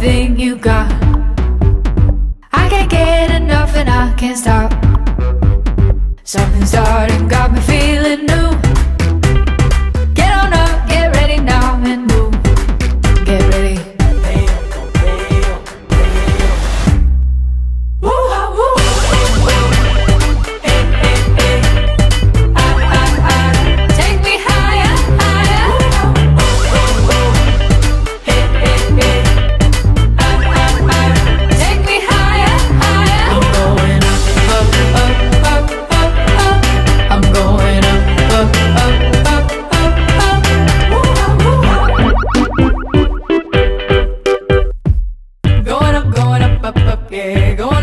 everything you got. I can't get enough and I can't stop. Something started, got me feeling new. Get on up, get ready now and move. Get ready. Yeah, going